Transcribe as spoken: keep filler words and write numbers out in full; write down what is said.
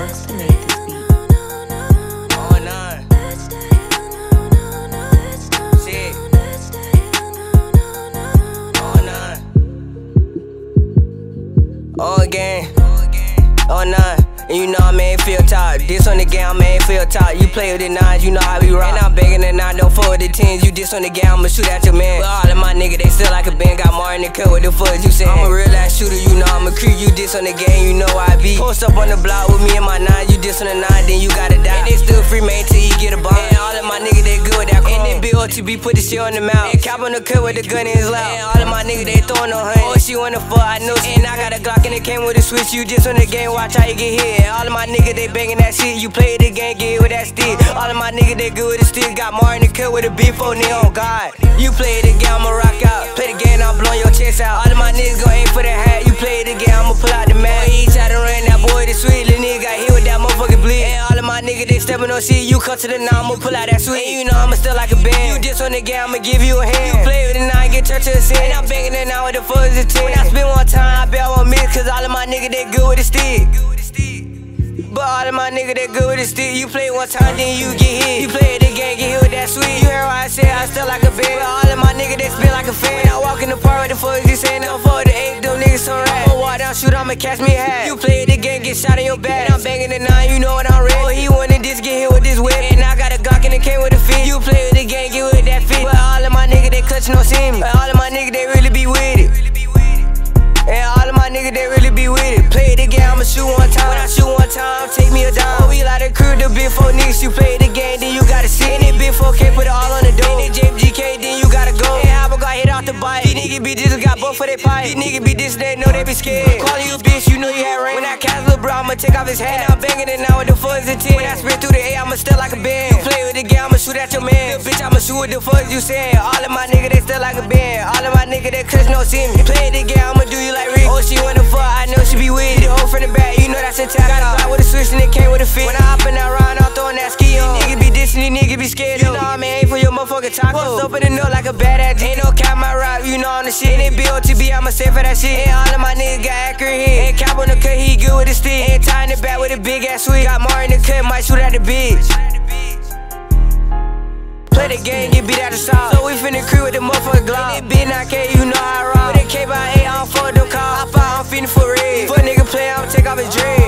Works to make this beat. Oh, nine. Shit. Oh, nine. Oh, again. Oh, nine. And you know I ain't feel top. This on the game, I ain't feel top. You play with the nines, you know how we rock. And I'm begging the nine, don't fuck with the tens. You diss on the game, I'ma shoot at your man. But all of my niggas, they still like a band. Got Martin and cut with the fuzz, you say I'm a real ass shooter, you know I'm a creep. You diss on the game, you know I be. Post up on the block with me and my nine. You diss on the nine, then you gotta die. And they still free man till you get a bomb. And all of my niggas, they good with that chrome. And then B O T B put the shit on the mouth. And cap on the cut with the gun in his loud. And all of my niggas, they throwing no honey. Oh, she wanna fuck, I know. And I got a Glock and it came with a switch. You diss on the game, watch how you get hit. And all of my niggas, they banging that shit. You play the game, get hit with that stick. All of my niggas, they good with the stick. Got Martin and cut with a beef on it, on God. You play the game, I'ma rock out. Play the game, I'm blowing your chest out. All of my niggas gon' aim for the hat. You play the game, I'ma pull out the mat. Boy, he tried to run that boy, the sweet little nigga got hit with that motherfucking bleed. And all of my niggas, they steppin' on shit. You come to the nine, I'ma pull out that sweet. And you know I'ma still like a band. You diss on the game, I'ma give you a hand. You play with the nine, get church to a sin. And I'm banging the nine with the fuzz and ten. When I spin one time, I bet I won't miss. Cause all of my niggas, they good with the stick. But all of my niggas, they good with the stick. You play one time, then you get hit. You play the game, get hit with that sweet. You heard what I said, I still like a band. But all of my niggas, they spin like a fan. When I walk in the park with the fuzz, you saying I'm for the eight, them niggas so rad. I'ma walk down, shoot, I'ma catch me a hat. You play the game, get shot in your back. And I'm banging the nine, you know what I'm ready. Oh, he wanted this, get hit with this whip. And I got a Glock and it came with a fit. You play with the game, get with that fit. But all of my niggas, they clutch, no see me. But all of my niggas, they really be with it. And all of my niggas, they really be with it. Play the game, I'ma shoot one time. When I shoot one time, take me a dime. We like the crew, the big four niggas. You play the game, then you gotta sit. And then big four K, put it all on the dough. And then J G K, then you gotta go. And Hopper got hit off the bike. These niggas be this, got both for their pipe. These niggas be this, they know they be scared. Calling you bitch, you know you had rain. When I catch little bro, I'ma take off his hat. And I'm banging it now with the fuzz and ten. When I spit through the air, I'ma still like a band. You play with the game, I'ma shoot at your man. Bitch, I'ma shoot with the fuzz, you saying. All of my niggas, they still like a band. All of my niggas, they clutch, no see me. Play the game, I'ma do you like Rick. Oh, she wanna fuck, I know she be with it. The hoe from the back, you know that's a tap. Got a fly with a switch and it came with a fit. When I hop in that ride, I'm throwing that ski on. These niggas be dissing, these niggas be scared. You know I'm aim for your motherfucking taco. Bust up in the nut like a badass. Ain't no cap my rap, you know I'm the shit. And B O T B, I'ma say for that shit. And all of my niggas got accurate hit. And cap on the cut, he good with the stick. And tying it back with a big ass sweep. Got Martin in the cut, might shoot at the bitch. Play the game, get beat out the south. So we finna creep with the motherfucking Glock. And that bitch not K, you know how I rock. With that K by eight, I don't fuck with them calls. I fight, I'm feeding for red. Fuck nigga play, I'ma take off his dread.